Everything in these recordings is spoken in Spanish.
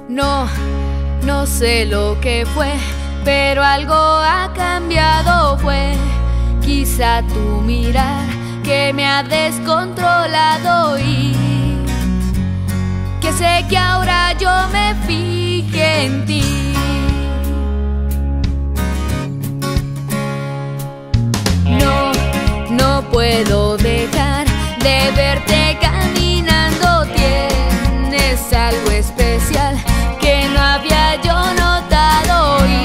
No, no sé lo que fue, pero algo ha cambiado. Fue quizá tu mirar que me ha descontrolado, y que sé que ahora yo me fije en ti. No, no puedo dejar de verte caminando. Tienes algo especial que no había yo notado y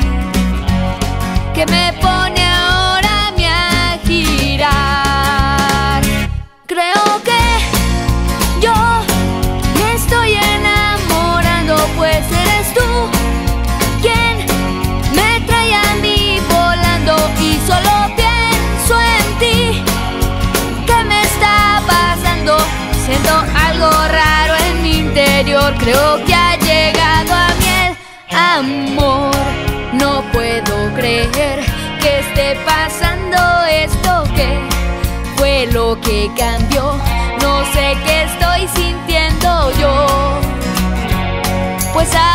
que me pone ahora a mí a girar. Creo que yo me estoy enamorando, pues eres tú quien me trae a mí volando, y solo pienso en ti. ¿Qué me está pasando? Siento algo raro en mi interior. Creo que ha llegado a mí el amor. No puedo creer que esté pasando esto. ¿Qué fue lo que cambió? No sé qué estoy sintiendo yo, pues